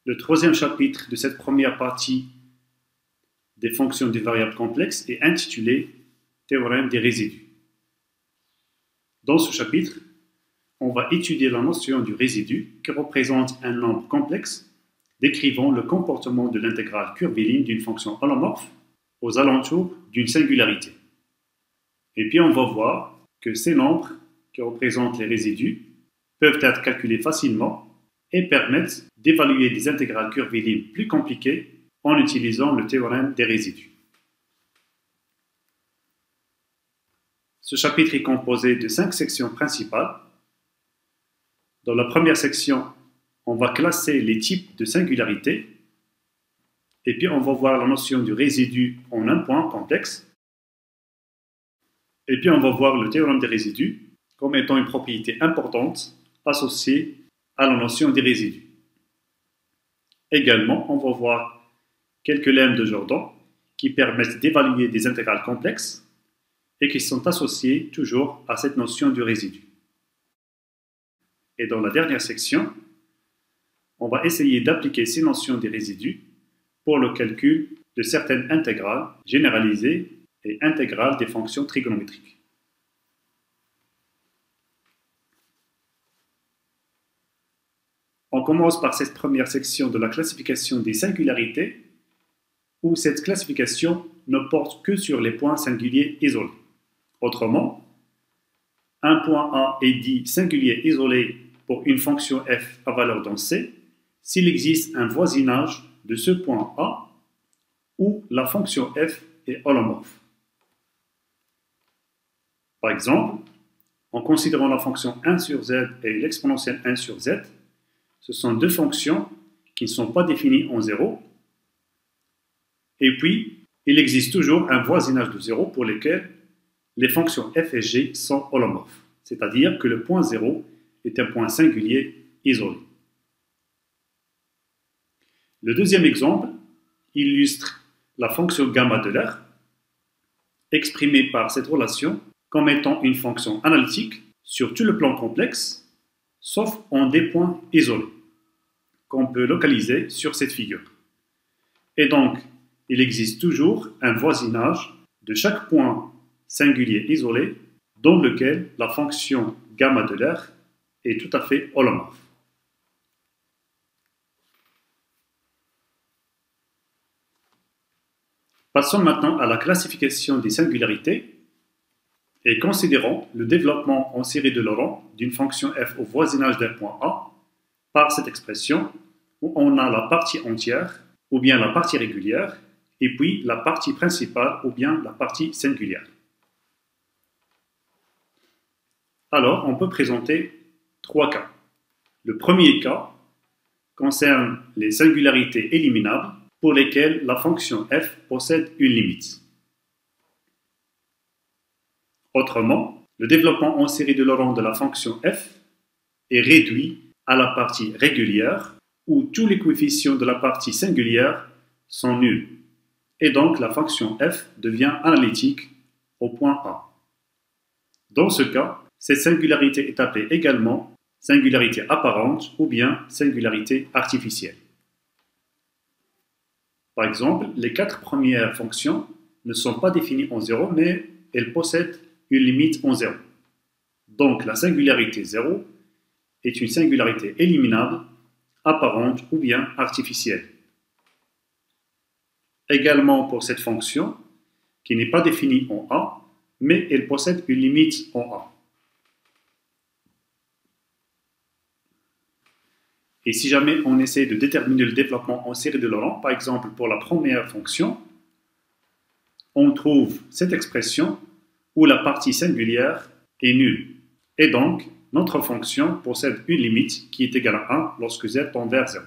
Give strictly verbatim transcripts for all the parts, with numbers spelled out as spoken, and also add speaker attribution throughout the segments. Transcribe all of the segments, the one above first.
Speaker 1: Le troisième chapitre de cette première partie des fonctions de variables complexes est intitulé Théorème des résidus. Dans ce chapitre, on va étudier la notion du résidu qui représente un nombre complexe décrivant le comportement de l'intégrale curviligne d'une fonction holomorphe aux alentours d'une singularité. Et puis on va voir que ces nombres qui représentent les résidus peuvent être calculés facilement et permettent d'évaluer des intégrales curvilignes plus compliquées en utilisant le théorème des résidus. Ce chapitre est composé de cinq sections principales. Dans la première section, on va classer les types de singularités et puis on va voir la notion du résidu en un point complexe. Et puis on va voir le théorème des résidus comme étant une propriété importante associée à la notion des résidus. Également, on va voir quelques lemmes de Jordan qui permettent d'évaluer des intégrales complexes et qui sont associées toujours à cette notion du résidu. Et dans la dernière section, on va essayer d'appliquer ces notions des résidus pour le calcul de certaines intégrales généralisées et intégrales des fonctions trigonométriques. On commence par cette première section de la classification des singularités, où cette classification ne porte que sur les points singuliers isolés. Autrement, un point A est dit singulier isolé pour une fonction f à valeur dans C s'il existe un voisinage de ce point A où la fonction f est holomorphe. Par exemple, en considérant la fonction un sur z et l'exponentielle un sur z, ce sont deux fonctions qui ne sont pas définies en zéro. Et puis, il existe toujours un voisinage de zéro pour lequel les fonctions f et g sont holomorphes. C'est-à-dire que le point zéro est un point singulier isolé. Le deuxième exemple illustre la fonction gamma de l'air, exprimée par cette relation comme étant une fonction analytique sur tout le plan complexe, sauf en des points isolés, qu'on peut localiser sur cette figure. Et donc, il existe toujours un voisinage de chaque point singulier isolé dans lequel la fonction gamma de l'air est tout à fait holomorphe. Passons maintenant à la classification des singularités et considérons le développement en série de Laurent d'une fonction f au voisinage d'un point A par cette expression où on a la partie entière ou bien la partie régulière et puis la partie principale ou bien la partie singulière. Alors, on peut présenter trois cas. Le premier cas concerne les singularités éliminables pour lesquelles la fonction f possède une limite. Autrement, le développement en série de Laurent de la fonction f est réduit à la partie régulière où tous les coefficients de la partie singulière sont nuls. Et donc, la fonction f devient analytique au point A. Dans ce cas, cette singularité est appelée également singularité apparente ou bien singularité artificielle. Par exemple, les quatre premières fonctions ne sont pas définies en zéro, mais elles possèdent une limite en zéro. Donc, la singularité zéro est une singularité éliminable, apparente ou bien artificielle. Également pour cette fonction, qui n'est pas définie en A, mais elle possède une limite en A. Et si jamais on essaie de déterminer le développement en série de Laurent, par exemple pour la première fonction, on trouve cette expression où la partie singulière est nulle. Et donc, notre fonction possède une limite qui est égale à un lorsque z tend vers zéro.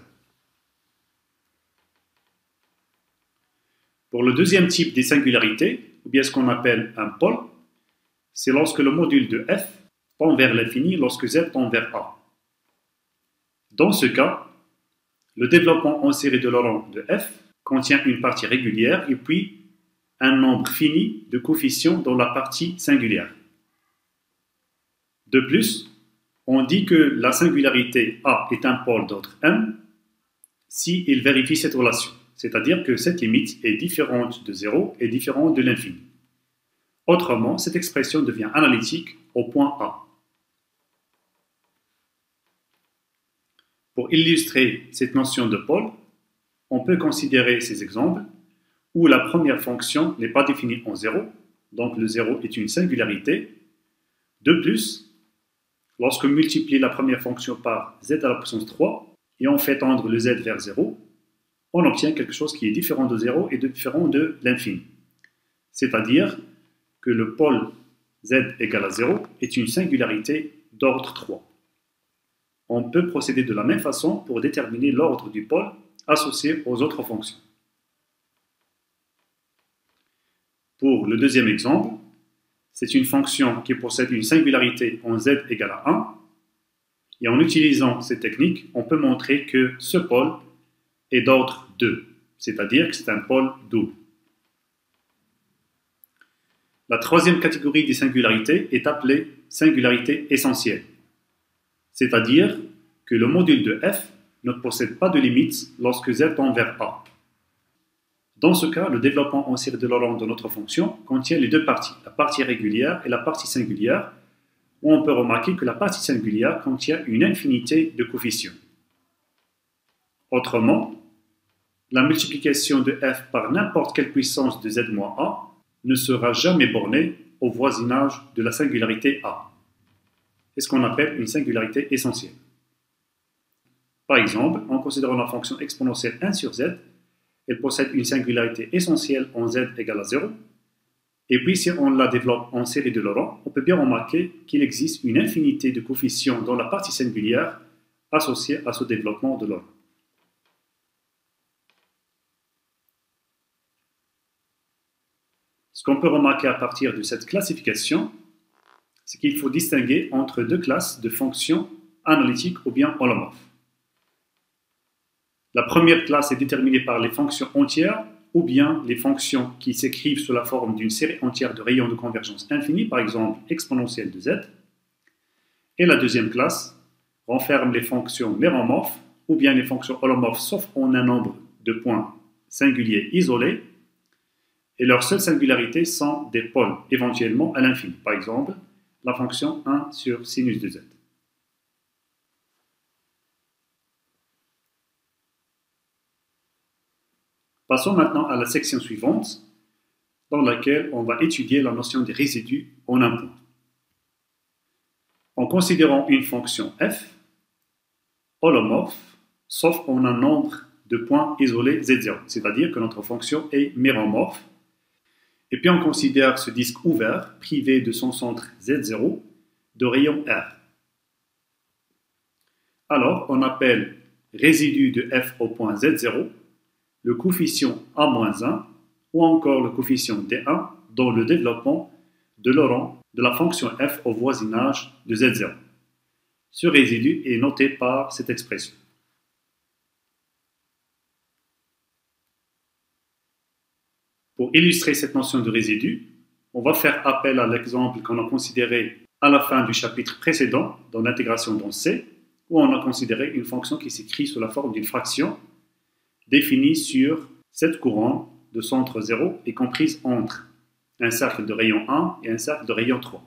Speaker 1: Pour le deuxième type des singularités, ou bien ce qu'on appelle un pôle, c'est lorsque le module de f tend vers l'infini lorsque z tend vers a. Dans ce cas, le développement en série de Laurent de f contient une partie régulière et puis un nombre fini de coefficients dans la partie singulière. De plus, on dit que la singularité A est un pôle d'ordre m s'il vérifie cette relation, c'est-à-dire que cette limite est différente de zéro et différente de l'infini. Autrement, cette expression devient analytique au point A. Pour illustrer cette notion de pôle, on peut considérer ces exemples où la première fonction n'est pas définie en zéro, donc le zéro est une singularité. De plus, lorsque l'on multiplie la première fonction par z à la puissance trois et on fait tendre le z vers zéro, on obtient quelque chose qui est différent de zéro et différent de l'infini. C'est-à-dire que le pôle z égale à zéro est une singularité d'ordre trois. On peut procéder de la même façon pour déterminer l'ordre du pôle associé aux autres fonctions. Pour le deuxième exemple, c'est une fonction qui possède une singularité en z égale à un. Et en utilisant cette technique, on peut montrer que ce pôle est d'ordre deux, c'est-à-dire que c'est un pôle double. La troisième catégorie des singularités est appelée singularité essentielle, c'est-à-dire que le module de f ne possède pas de limite lorsque z tend vers a. Dans ce cas, le développement en série de Laurent de notre fonction contient les deux parties, la partie régulière et la partie singulière, où on peut remarquer que la partie singulière contient une infinité de coefficients. Autrement, la multiplication de f par n'importe quelle puissance de z moins a ne sera jamais bornée au voisinage de la singularité a. C'est ce qu'on appelle une singularité essentielle. Par exemple, en considérant la fonction exponentielle un sur z, elle possède une singularité essentielle en z égale à zéro. Et puis, si on la développe en série de Laurent, on peut bien remarquer qu'il existe une infinité de coefficients dans la partie singulière associée à ce développement de Laurent. Ce qu'on peut remarquer à partir de cette classification, c'est qu'il faut distinguer entre deux classes de fonctions analytiques ou bien holomorphes. La première classe est déterminée par les fonctions entières ou bien les fonctions qui s'écrivent sous la forme d'une série entière de rayons de convergence infinie, par exemple exponentielle de z. Et la deuxième classe renferme les fonctions méromorphes ou bien les fonctions holomorphes sauf en un nombre de points singuliers isolés. Et leurs seules singularités sont des pôles éventuellement à l'infini, par exemple la fonction un sur sinus de z. Passons maintenant à la section suivante, dans laquelle on va étudier la notion des résidus en un point. En considérant une fonction f, holomorphe, sauf en un nombre de points isolés z zéro, c'est-à-dire que notre fonction est méromorphe. Et puis on considère ce disque ouvert, privé de son centre z zéro, de rayon R. Alors, on appelle résidu de f au point z zéro le coefficient a moins un ou encore le coefficient d un dans le développement de Laurent de la fonction f au voisinage de z zéro. Ce résidu est noté par cette expression. Pour illustrer cette notion de résidu, on va faire appel à l'exemple qu'on a considéré à la fin du chapitre précédent dans l'intégration dans C, où on a considéré une fonction qui s'écrit sous la forme d'une fraction définie sur cette couronne de centre zéro et comprise entre un cercle de rayon un et un cercle de rayon trois.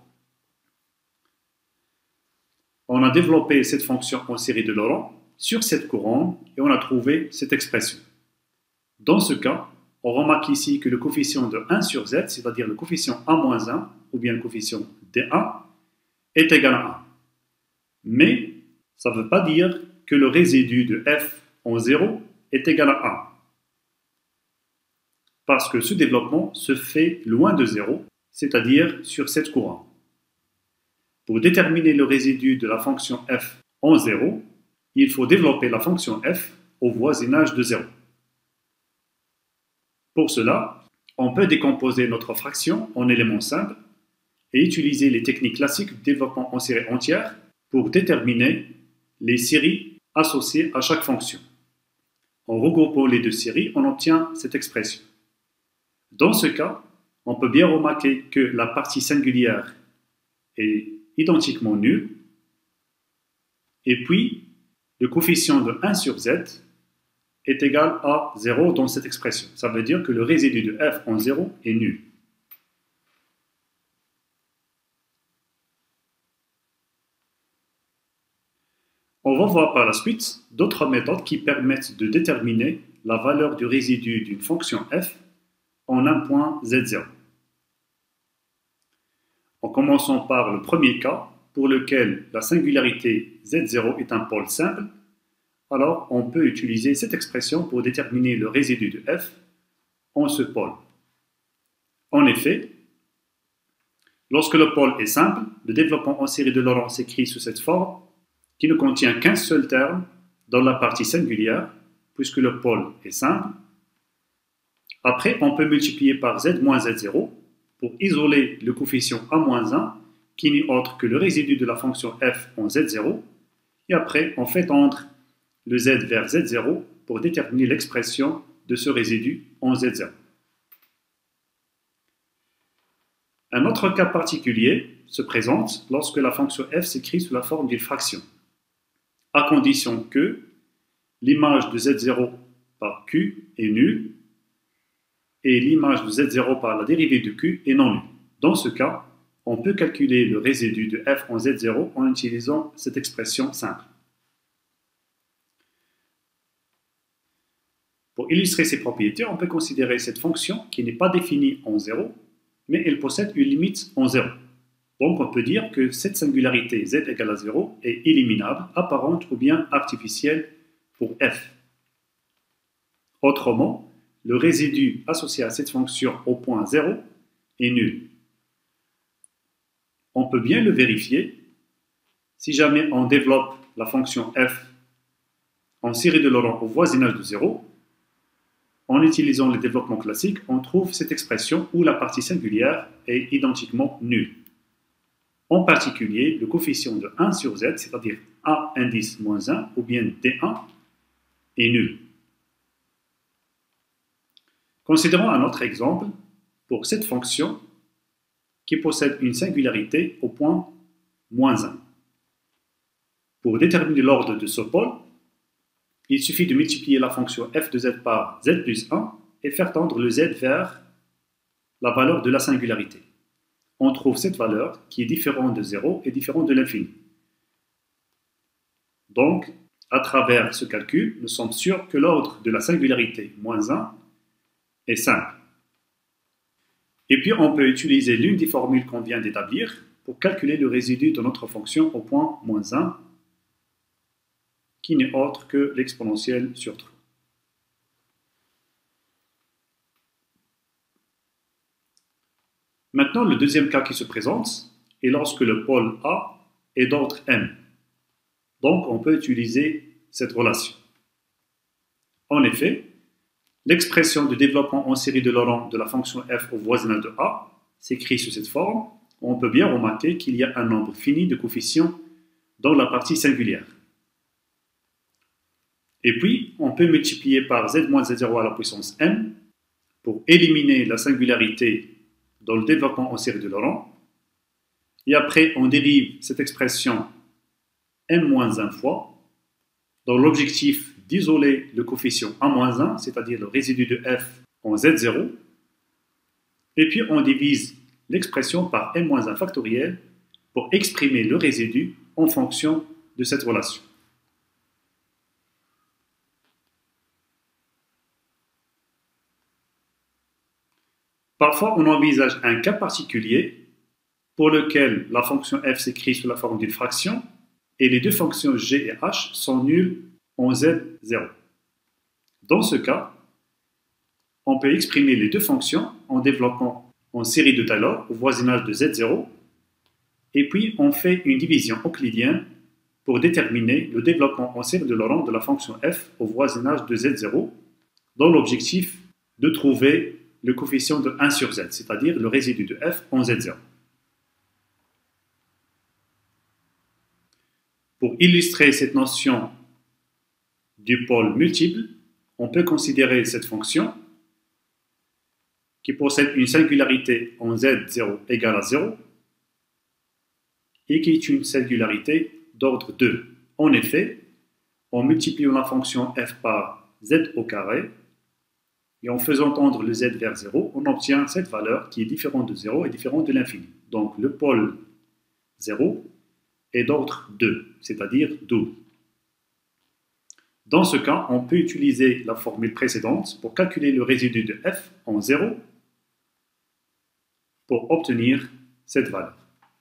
Speaker 1: On a développé cette fonction en série de Laurent sur cette couronne et on a trouvé cette expression. Dans ce cas, on remarque ici que le coefficient de un sur z, c'est-à-dire le coefficient a moins un, ou bien le coefficient d un, est égal à un. Mais ça ne veut pas dire que le résidu de f en zéro est égal à un. Parce que ce développement se fait loin de zéro, c'est-à-dire sur cette couronne. Pour déterminer le résidu de la fonction f en zéro, il faut développer la fonction f au voisinage de zéro. Pour cela, on peut décomposer notre fraction en éléments simples et utiliser les techniques classiques de développement en série entière pour déterminer les séries associées à chaque fonction. En regroupant les deux séries, on obtient cette expression. Dans ce cas, on peut bien remarquer que la partie singulière est identiquement nulle, et puis le coefficient de un sur z est égal à zéro dans cette expression. Ça veut dire que le résidu de f en zéro est nul. On va voir par la suite d'autres méthodes qui permettent de déterminer la valeur du résidu d'une fonction f en un point z zéro. En commençant par le premier cas, pour lequel la singularité z zéro est un pôle simple, alors on peut utiliser cette expression pour déterminer le résidu de f en ce pôle. En effet, lorsque le pôle est simple, le développement en série de Laurent s'écrit sous cette forme qui ne contient qu'un seul terme dans la partie singulière, puisque le pôle est simple. Après, on peut multiplier par z moins z zéro pour isoler le coefficient a moins un, qui n'est autre que le résidu de la fonction f en z zéro, et après, on fait tendre le z vers z zéro pour déterminer l'expression de ce résidu en z zéro. Un autre cas particulier se présente lorsque la fonction f s'écrit sous la forme d'une fraction, à condition que l'image de z zéro par q est nulle et l'image de z zéro par la dérivée de q est non nulle. Dans ce cas, on peut calculer le résidu de f en z zéro en utilisant cette expression simple. Pour illustrer ces propriétés, on peut considérer cette fonction qui n'est pas définie en zéro, mais elle possède une limite en zéro. Donc on peut dire que cette singularité z égale à zéro est éliminable, apparente ou bien artificielle pour f. Autrement, le résidu associé à cette fonction au point zéro est nul. On peut bien le vérifier si jamais on développe la fonction f en série de Laurent au voisinage de zéro. En utilisant le développement classique, on trouve cette expression où la partie singulière est identiquement nulle. En particulier, le coefficient de un sur z, c'est-à-dire a indice moins un ou bien d un, est nul. Considérons un autre exemple pour cette fonction qui possède une singularité au point moins un. Pour déterminer l'ordre de ce pôle, il suffit de multiplier la fonction f de z par z plus un et faire tendre le z vers la valeur de la singularité. On trouve cette valeur qui est différente de zéro et différente de l'infini. Donc, à travers ce calcul, nous sommes sûrs que l'ordre de la singularité moins un est simple. Et puis, on peut utiliser l'une des formules qu'on vient d'établir pour calculer le résidu de notre fonction au point moins un, qui n'est autre que l'exponentielle sur trois. Maintenant, le deuxième cas qui se présente est lorsque le pôle A est d'ordre m. Donc, on peut utiliser cette relation. En effet, l'expression de développement en série de Laurent de la fonction f au voisinage de A s'écrit sous cette forme. On peut bien remarquer qu'il y a un nombre fini de coefficients dans la partie singulière. Et puis, on peut multiplier par z moins z zéro à la puissance m pour éliminer la singularité dans le développement en série de Laurent. Et après, on dérive cette expression m moins un fois dans l'objectif d'isoler le coefficient a moins un, c'est-à-dire le résidu de f en z zéro. Et puis, on divise l'expression par m moins un factoriel pour exprimer le résidu en fonction de cette relation. Parfois, on envisage un cas particulier pour lequel la fonction f s'écrit sous la forme d'une fraction et les deux fonctions g et h sont nulles en z zéro. Dans ce cas, on peut exprimer les deux fonctions en développant en série de Taylor au voisinage de z zéro et puis on fait une division euclidienne pour déterminer le développement en série de Laurent de la fonction f au voisinage de z zéro dans l'objectif de trouver le coefficient de un sur z, c'est-à-dire le résidu de f en z zéro. Pour illustrer cette notion du pôle multiple, on peut considérer cette fonction qui possède une singularité en z zéro égale à zéro et qui est une singularité d'ordre deux. En effet, en multipliant la fonction f par z au carré, et en faisant tendre le z vers zéro, on obtient cette valeur qui est différente de zéro et différente de l'infini. Donc le pôle zéro est d'ordre deux, c'est-à-dire double. Dans ce cas, on peut utiliser la formule précédente pour calculer le résidu de f en zéro pour obtenir cette valeur.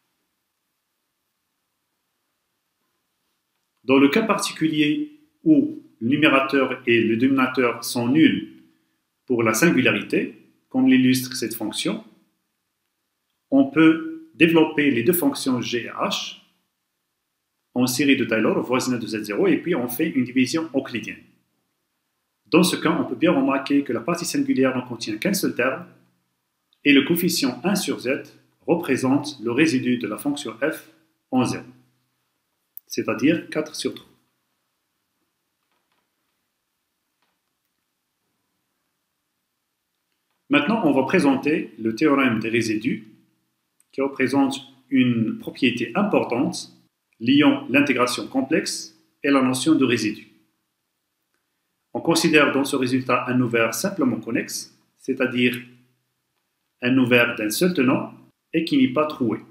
Speaker 1: Dans le cas particulier où le numérateur et le dénominateur sont nuls pour la singularité, comme l'illustre cette fonction, on peut développer les deux fonctions g et h en série de Taylor au voisinage de z zéro et puis on fait une division euclidienne. Dans ce cas, on peut bien remarquer que la partie singulière ne contient qu'un seul terme et le coefficient un sur z représente le résidu de la fonction f en zéro, c'est-à-dire quatre sur trois. Maintenant, on va présenter le théorème des résidus qui représente une propriété importante liant l'intégration complexe et la notion de résidu. On considère dans ce résultat un ouvert simplement connexe, c'est-à-dire un ouvert d'un seul tenant et qui n'est pas troué.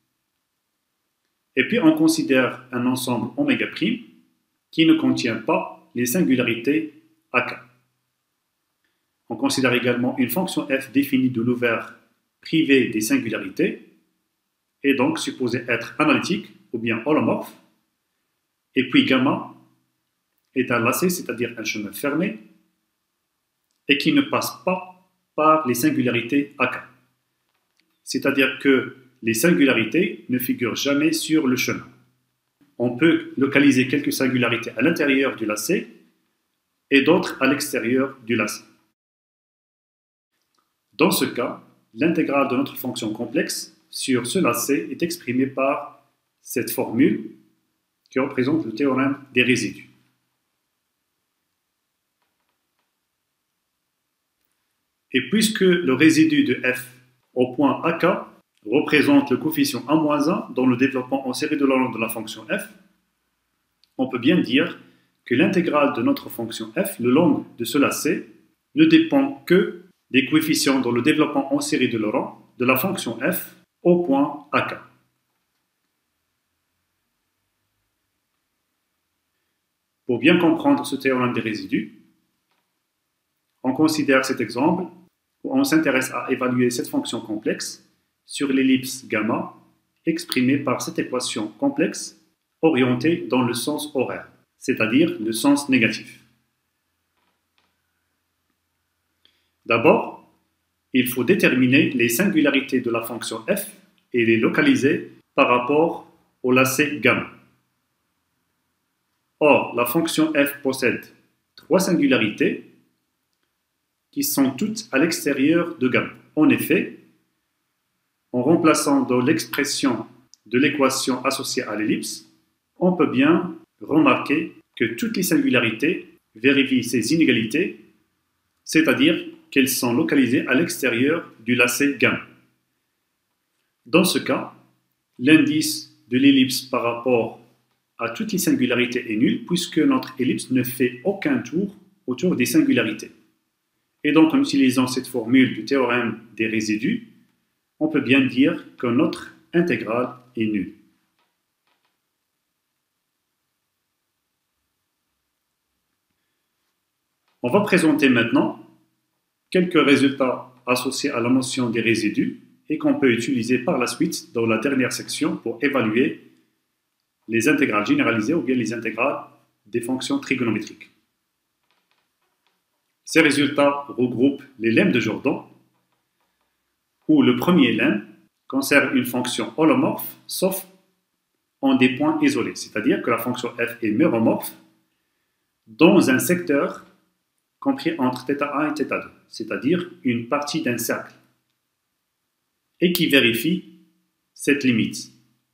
Speaker 1: Et puis on considère un ensemble oméga prime qui ne contient pas les singularités A K. On considère également une fonction f définie de l'ouvert privé des singularités et donc supposée être analytique ou bien holomorphe. Et puis gamma est un lacet, c'est-à-dire un chemin fermé, et qui ne passe pas par les singularités A K. C'est-à-dire que les singularités ne figurent jamais sur le chemin. On peut localiser quelques singularités à l'intérieur du lacet et d'autres à l'extérieur du lacet. Dans ce cas, l'intégrale de notre fonction complexe sur ce lacet est exprimée par cette formule qui représente le théorème des résidus. Et puisque le résidu de f au point A K représente le coefficient un moins un dans le développement en série de Laurent de la fonction f, on peut bien dire que l'intégrale de notre fonction f le long de ce lacet ne dépend que des coefficients dans le développement en série de Laurent de la fonction f au point A K. Pour bien comprendre ce théorème des résidus, on considère cet exemple où on s'intéresse à évaluer cette fonction complexe sur l'ellipse gamma exprimée par cette équation complexe orientée dans le sens horaire, c'est-à-dire le sens négatif. D'abord, il faut déterminer les singularités de la fonction f et les localiser par rapport au lacet gamma. Or, la fonction f possède trois singularités qui sont toutes à l'extérieur de gamma. En effet, en remplaçant dans l'expression de l'équation associée à l'ellipse, on peut bien remarquer que toutes les singularités vérifient ces inégalités, c'est-à-dire qu'elles sont localisées à l'extérieur du lacet gamma. Dans ce cas, l'indice de l'ellipse par rapport à toutes les singularités est nul puisque notre ellipse ne fait aucun tour autour des singularités. Et donc, en utilisant cette formule du théorème des résidus, on peut bien dire que notre intégrale est nulle. On va présenter maintenant quelques résultats associés à la notion des résidus et qu'on peut utiliser par la suite dans la dernière section pour évaluer les intégrales généralisées ou bien les intégrales des fonctions trigonométriques. Ces résultats regroupent les lemmes de Jordan, où le premier lemme conserve une fonction holomorphe, sauf en des points isolés, c'est-à-dire que la fonction f est méromorphe dans un secteur compris entre θ un et θ deux, c'est-à-dire une partie d'un cercle, et qui vérifie cette limite.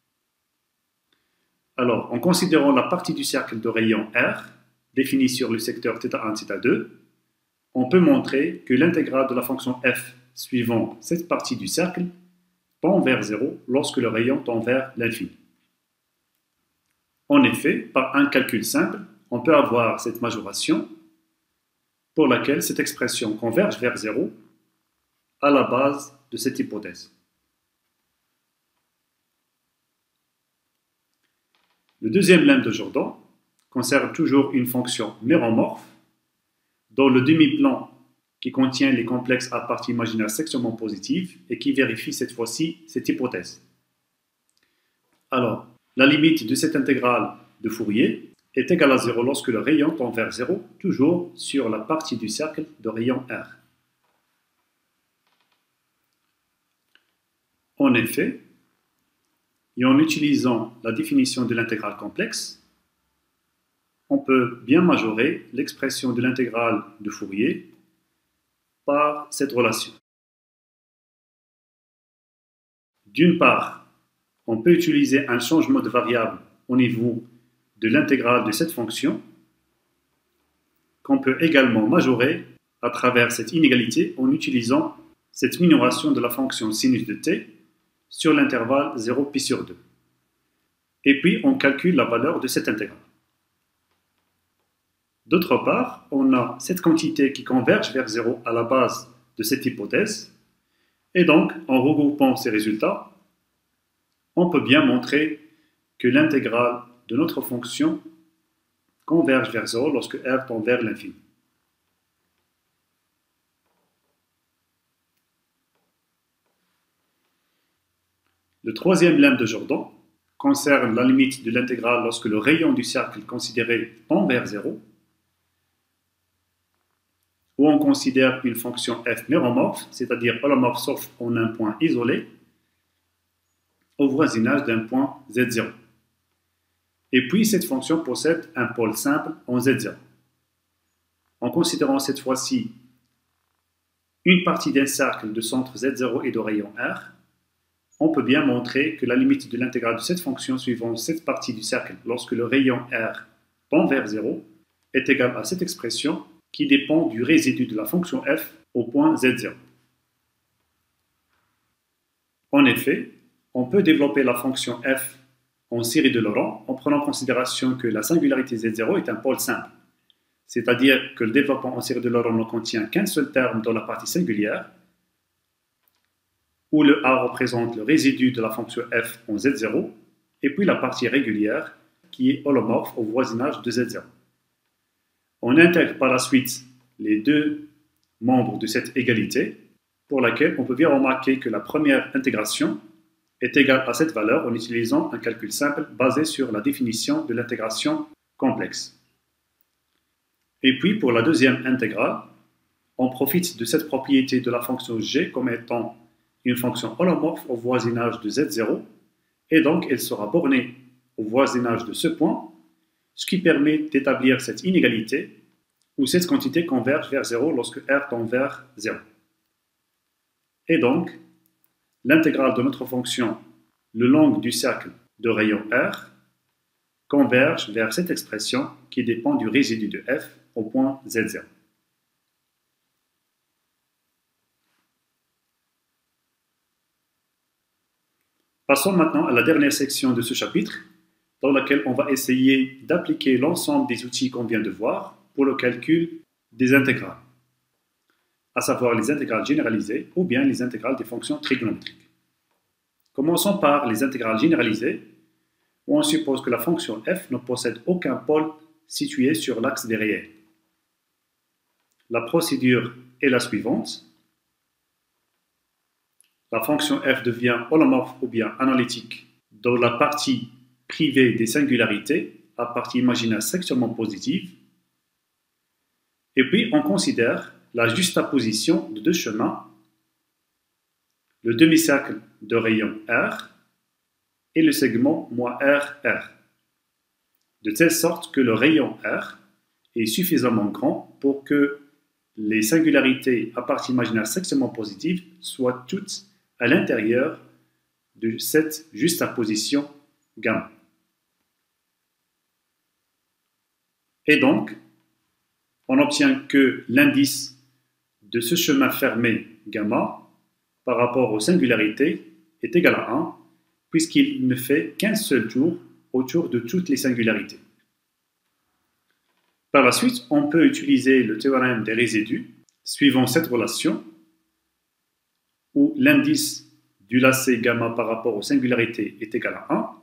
Speaker 1: Alors, en considérant la partie du cercle de rayon R, définie sur le secteur θ un, θ deux, on peut montrer que l'intégrale de la fonction f suivant cette partie du cercle tend vers zéro lorsque le rayon tend vers l'infini. En effet, par un calcul simple, on peut avoir cette majoration pour laquelle cette expression converge vers zéro à la base de cette hypothèse. Le deuxième lemme de Jordan concerne toujours une fonction méromorphe dont le demi-plan qui contient les complexes à partie imaginaire sectionnement positive et qui vérifie cette fois-ci cette hypothèse. Alors, la limite de cette intégrale de Fourier est égale à zéro lorsque le rayon tend vers zéro, toujours sur la partie du cercle de rayon R. En effet, et en utilisant la définition de l'intégrale complexe, on peut bien majorer l'expression de l'intégrale de Fourier par cette relation. D'une part, on peut utiliser un changement de variable au niveau de l'intégrale de cette fonction, qu'on peut également majorer à travers cette inégalité en utilisant cette minoration de la fonction sinus de t sur l'intervalle zéro pi sur deux. Et puis, on calcule la valeur de cette intégrale. D'autre part, on a cette quantité qui converge vers zéro à la base de cette hypothèse. Et donc, en regroupant ces résultats, on peut bien montrer que l'intégrale de notre fonction converge vers zéro lorsque R tend vers l'infini. Le troisième lemme de Jordan concerne la limite de l'intégrale lorsque le rayon du cercle considéré tend vers zéro, où on considère une fonction f méromorphe, c'est-à-dire holomorphe sauf en un point isolé, au voisinage d'un point z zéro. Et puis cette fonction possède un pôle simple en z zéro. En considérant cette fois-ci une partie d'un cercle de centre z zéro et de rayon R, on peut bien montrer que la limite de l'intégrale de cette fonction suivant cette partie du cercle lorsque le rayon R tend vers zéro est égale à cette expression qui dépend du résidu de la fonction f au point z zéro. En effet, on peut développer la fonction f en série de Laurent en prenant en considération que la singularité z zéro est un pôle simple, c'est-à-dire que le développement en série de Laurent ne contient qu'un seul terme dans la partie singulière, où le a représente le résidu de la fonction f en z zéro, et puis la partie régulière qui est holomorphe au voisinage de z zéro. On intègre par la suite les deux membres de cette égalité, pour laquelle on peut bien remarquer que la première intégration est égale à cette valeur en utilisant un calcul simple basé sur la définition de l'intégration complexe. Et puis pour la deuxième intégrale, on profite de cette propriété de la fonction g comme étant une fonction holomorphe au voisinage de z zéro, et donc elle sera bornée au voisinage de ce point, ce qui permet d'établir cette inégalité où cette quantité converge vers zéro lorsque R tend vers zéro. Et donc, l'intégrale de notre fonction le long du cercle de rayon R converge vers cette expression qui dépend du résidu de f au point z zéro. Passons maintenant à la dernière section de ce chapitre, dans laquelle on va essayer d'appliquer l'ensemble des outils qu'on vient de voir pour le calcul des intégrales, à savoir les intégrales généralisées ou bien les intégrales des fonctions trigonométriques. Commençons par les intégrales généralisées, où on suppose que la fonction f ne possède aucun pôle situé sur l'axe des réels. La procédure est la suivante. La fonction f devient holomorphe ou bien analytique dans la partie privée des singularités à partie imaginaire sectionnement positive. Et puis, on considère la juxtaposition de deux chemins, le demi-cercle de rayon R et le segment moins R, R, de telle sorte que le rayon R est suffisamment grand pour que les singularités à partie imaginaire sectionnement positive soient toutes à l'intérieur de cette juxtaposition gamma. Et donc, on obtient que l'indice de ce chemin fermé gamma par rapport aux singularités est égal à un, puisqu'il ne fait qu'un seul tour autour de toutes les singularités. Par la suite, on peut utiliser le théorème des résidus suivant cette relation où l'indice du lacet gamma par rapport aux singularités est égal à un.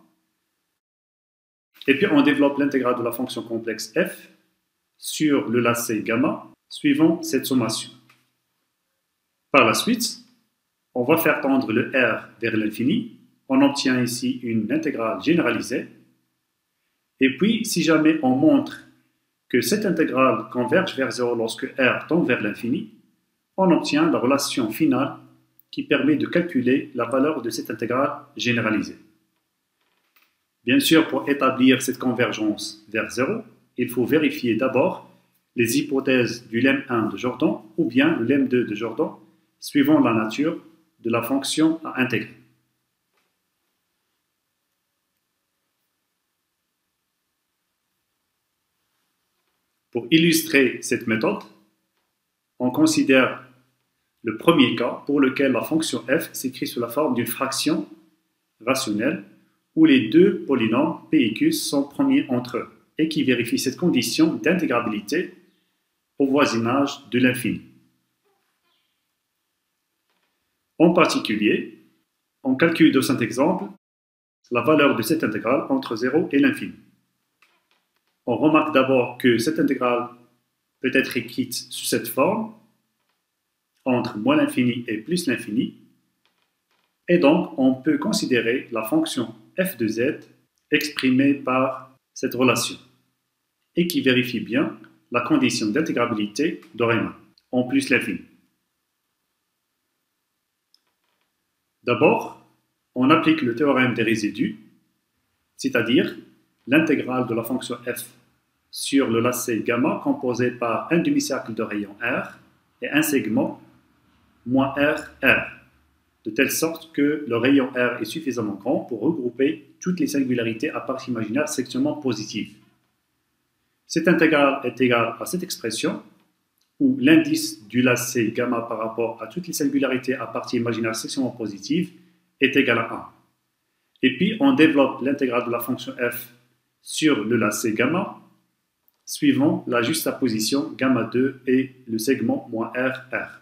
Speaker 1: Et puis on développe l'intégrale de la fonction complexe f sur le lacet gamma suivant cette sommation. Par la suite, on va faire tendre le R vers l'infini. On obtient ici une intégrale généralisée. Et puis, si jamais on montre que cette intégrale converge vers zéro lorsque R tend vers l'infini, on obtient la relation finale qui permet de calculer la valeur de cette intégrale généralisée. Bien sûr, pour établir cette convergence vers zéro, il faut vérifier d'abord les hypothèses du lemme un de Jordan ou bien le lemme deux de Jordan, suivant la nature de la fonction à intégrer. Pour illustrer cette méthode, on considère le premier cas pour lequel la fonction f s'écrit sous la forme d'une fraction rationnelle où les deux polynômes p et q sont premiers entre eux et qui vérifie cette condition d'intégrabilité au voisinage de l'infini. En particulier, on calcule dans cet exemple la valeur de cette intégrale entre zéro et l'infini. On remarque d'abord que cette intégrale peut être écrite sous cette forme, entre moins l'infini et plus l'infini, et donc on peut considérer la fonction f de z exprimée par cette relation, et qui vérifie bien la condition d'intégrabilité de Riemann, en plus l'infini. D'abord, on applique le théorème des résidus, c'est-à-dire l'intégrale de la fonction f sur le lacet gamma composé par un demi-cercle de rayon R et un segment moins R, R, de telle sorte que le rayon R est suffisamment grand pour regrouper toutes les singularités à parts imaginaires strictement positives. Cette intégrale est égale à cette expression où l'indice du lacet gamma par rapport à toutes les singularités à parties imaginaires strictement positives est égal à un. Et puis on développe l'intégrale de la fonction f sur le lacet gamma suivant la juxtaposition gamma deux et le segment moins R, R.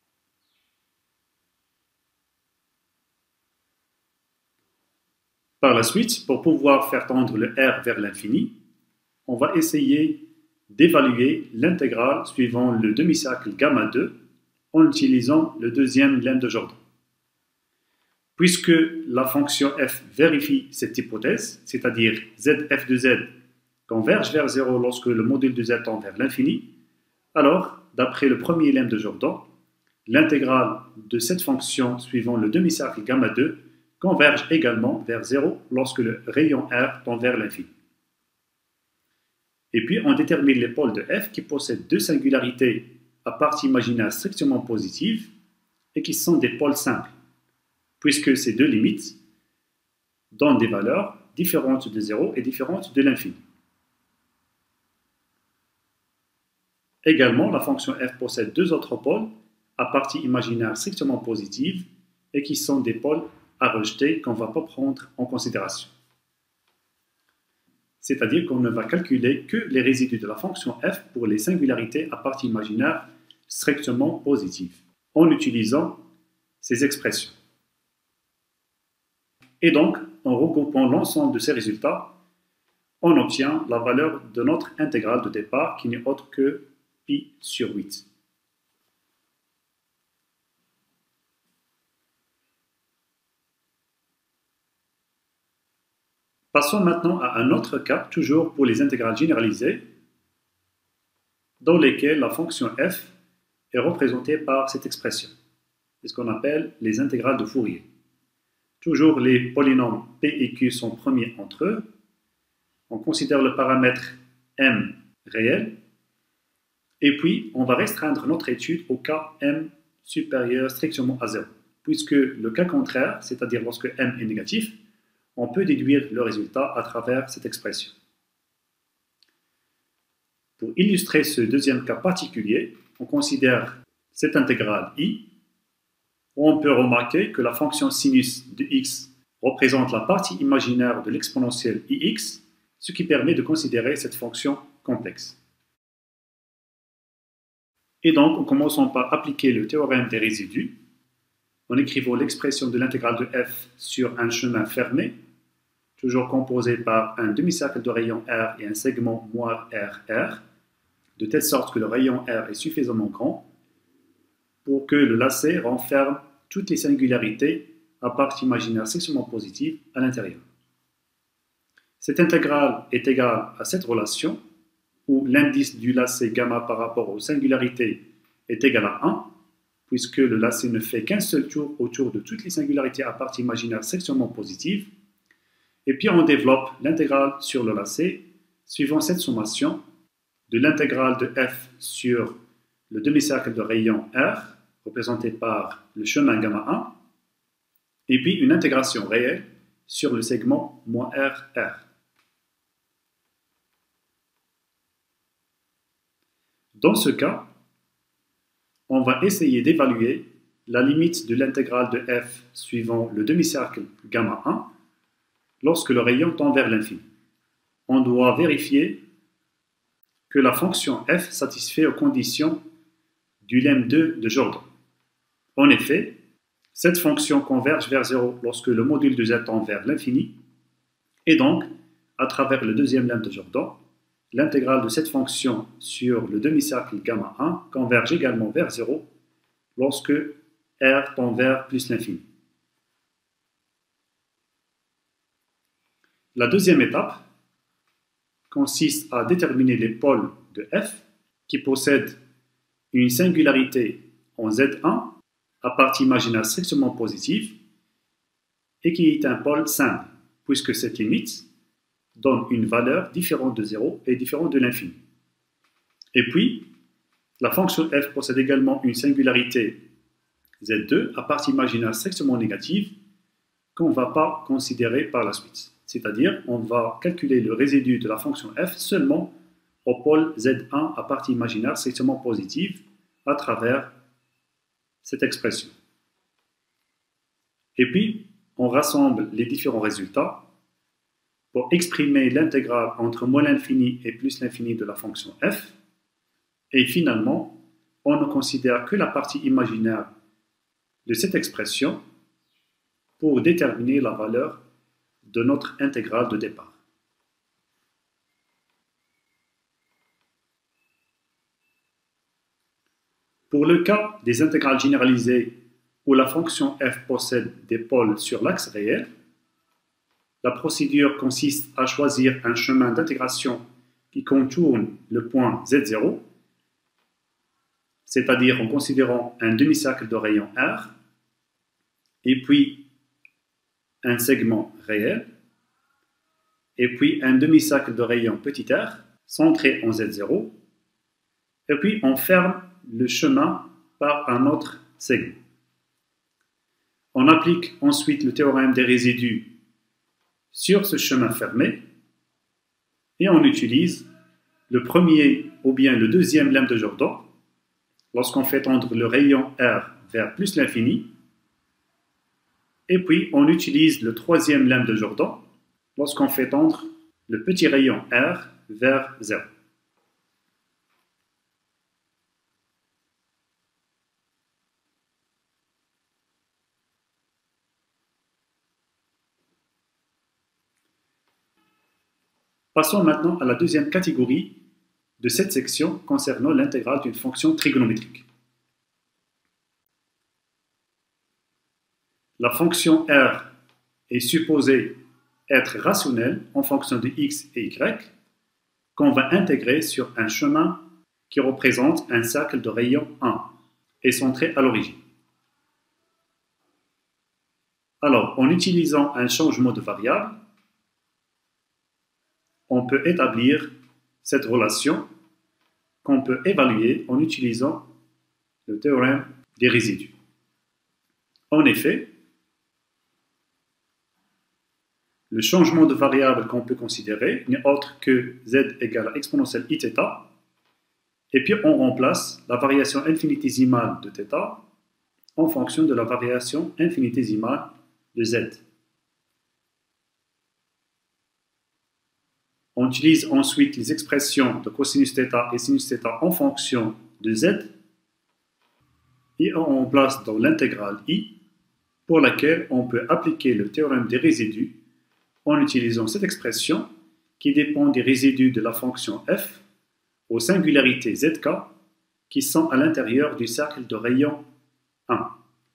Speaker 1: Par la suite, pour pouvoir faire tendre le R vers l'infini, on va essayer d'évaluer l'intégrale suivant le demi-cercle gamma deux en utilisant le deuxième lemme de Jordan. Puisque la fonction f vérifie cette hypothèse, c'est-à-dire zf de z converge vers zéro lorsque le module de z tend vers l'infini, alors, d'après le premier lemme de Jordan, l'intégrale de cette fonction suivant le demi-cercle gamma deux converge également vers zéro lorsque le rayon R tend vers l'infini. Et puis, on détermine les pôles de f qui possèdent deux singularités à parties imaginaires strictement positives et qui sont des pôles simples, puisque ces deux limites donnent des valeurs différentes de zéro et différentes de l'infini. Également, la fonction f possède deux autres pôles à parties imaginaires strictement positives et qui sont des pôles à rejeter qu'on ne va pas prendre en considération. C'est-à-dire qu'on ne va calculer que les résidus de la fonction f pour les singularités à parties imaginaires strictement positives, en utilisant ces expressions. Et donc, en regroupant l'ensemble de ces résultats, on obtient la valeur de notre intégrale de départ qui n'est autre que pi sur huit. Passons maintenant à un autre cas, toujours pour les intégrales généralisées, dans lesquelles la fonction f est représentée par cette expression. C'est ce qu'on appelle les intégrales de Fourier. Toujours les polynômes p et q sont premiers entre eux. On considère le paramètre m réel. Et puis, on va restreindre notre étude au cas m supérieur strictement à zéro. Puisque le cas contraire, c'est-à-dire lorsque m est négatif, on peut déduire le résultat à travers cette expression. Pour illustrer ce deuxième cas particulier, on considère cette intégrale i, où on peut remarquer que la fonction sinus de x représente la partie imaginaire de l'exponentielle ix, ce qui permet de considérer cette fonction complexe. Et donc, en commençant par appliquer le théorème des résidus, en écrivant l'expression de l'intégrale de f sur un chemin fermé, toujours composé par un demi-cercle de rayon R et un segment moins R R, de telle sorte que le rayon R est suffisamment grand pour que le lacet renferme toutes les singularités à part imaginaire sexuellement positive à l'intérieur. Cette intégrale est égale à cette relation où l'indice du lacet gamma par rapport aux singularités est égal à un, puisque le lacet ne fait qu'un seul tour autour de toutes les singularités à part imaginaire sexuellement positive. Et puis on développe l'intégrale sur le lacet suivant cette sommation de l'intégrale de f sur le demi-cercle de rayon R, représenté par le chemin gamma un, et puis une intégration réelle sur le segment moins R R. Dans ce cas, on va essayer d'évaluer la limite de l'intégrale de f suivant le demi-cercle gamma un lorsque le rayon tend vers l'infini. On doit vérifier que la fonction f satisfait aux conditions du lemme deux de Jordan. En effet, cette fonction converge vers zéro lorsque le module de z tend vers l'infini, et donc, à travers le deuxième lemme de Jordan, l'intégrale de cette fonction sur le demi-cercle gamma un converge également vers zéro lorsque R tend vers plus l'infini. La deuxième étape consiste à déterminer les pôles de f qui possèdent une singularité en Z un à part imaginaire strictement positive et qui est un pôle simple, puisque cette limite donne une valeur différente de zéro et différente de l'infini. Et puis, la fonction f possède également une singularité Z deux à part imaginaire strictement négative qu'on ne va pas considérer par la suite. C'est-à-dire, on va calculer le résidu de la fonction f seulement au pôle Z un à part imaginaire strictement positive à travers cette expression. Et puis, on rassemble les différents résultats pour exprimer l'intégrale entre moins l'infini et plus l'infini de la fonction f. Et finalement, on ne considère que la partie imaginaire de cette expression pour déterminer la valeur de notre intégrale de départ. Pour le cas des intégrales généralisées où la fonction f possède des pôles sur l'axe réel, la procédure consiste à choisir un chemin d'intégration qui contourne le point Z zéro, c'est-à-dire en considérant un demi-cercle de rayon R, et puis un segment réel, et puis un demi-cercle de rayon petit r, centré en Z zéro, et puis on ferme le chemin par un autre segment. On applique ensuite le théorème des résidus sur ce chemin fermé, et on utilise le premier ou bien le deuxième lemme de Jordan lorsqu'on fait tendre le rayon R vers plus l'infini, et puis on utilise le troisième lemme de Jordan lorsqu'on fait tendre le petit rayon R vers zéro. Passons maintenant à la deuxième catégorie de cette section concernant l'intégrale d'une fonction trigonométrique. La fonction R est supposée être rationnelle en fonction de x et y qu'on va intégrer sur un chemin qui représente un cercle de rayon un et centré à l'origine. Alors, en utilisant un changement de variable, on peut établir cette relation qu'on peut évaluer en utilisant le théorème des résidus. En effet, le changement de variable qu'on peut considérer n'est autre que z égale à exponentielle iθ, et puis on remplace la variation infinitésimale de θ en fonction de la variation infinitésimale de z. On utilise ensuite les expressions de cosinus θ et sinus θ en fonction de z et on place dans l'intégrale I, pour laquelle on peut appliquer le théorème des résidus en utilisant cette expression qui dépend des résidus de la fonction f aux singularités zk qui sont à l'intérieur du cercle de rayon un.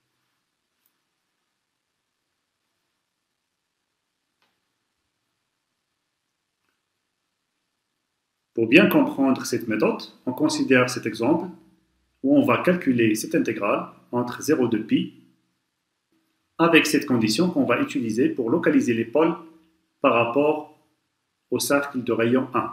Speaker 1: Pour bien comprendre cette méthode, on considère cet exemple où on va calculer cette intégrale entre zéro et pi avec cette condition qu'on va utiliser pour localiser les pôles par rapport au cercle de rayon un.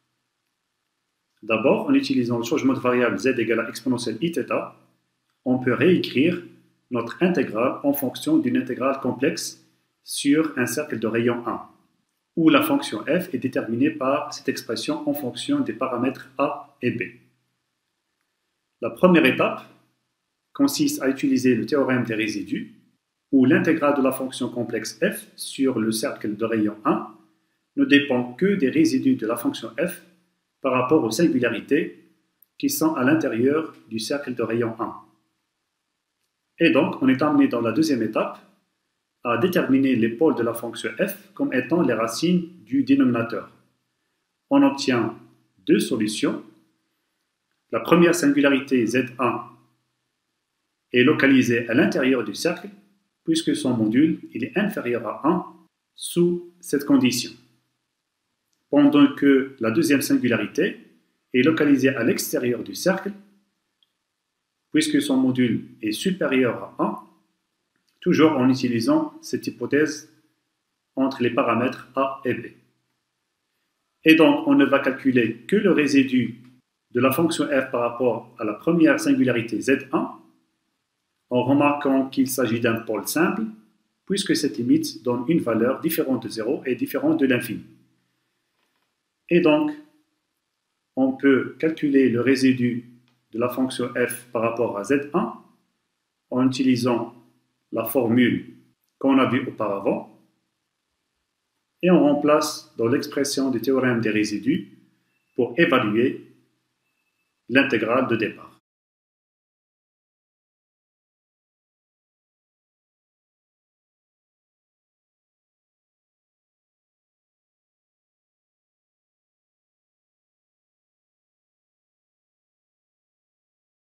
Speaker 1: D'abord, en utilisant le changement de variable z égale à exponentielle iθ, on peut réécrire notre intégrale en fonction d'une intégrale complexe sur un cercle de rayon un, où la fonction f est déterminée par cette expression en fonction des paramètres a et b. La première étape consiste à utiliser le théorème des résidus, où l'intégrale de la fonction complexe f sur le cercle de rayon un ne dépend que des résidus de la fonction f par rapport aux singularités qui sont à l'intérieur du cercle de rayon un. Et donc, on est amené dans la deuxième étape à déterminer les pôles de la fonction f comme étant les racines du dénominateur. On obtient deux solutions. La première singularité z un est localisée à l'intérieur du cercle puisque son module il est inférieur à un sous cette condition. Pendant que la deuxième singularité est localisée à l'extérieur du cercle puisque son module est supérieur à un, toujours en utilisant cette hypothèse entre les paramètres a et b. Et donc, on ne va calculer que le résidu de la fonction f par rapport à la première singularité z un, en remarquant qu'il s'agit d'un pôle simple, puisque cette limite donne une valeur différente de zéro et différente de l'infini. Et donc, on peut calculer le résidu de la fonction f par rapport à z un en utilisant la formule qu'on a vue auparavant, et on remplace dans l'expression du théorème des résidus pour évaluer l'intégrale de départ.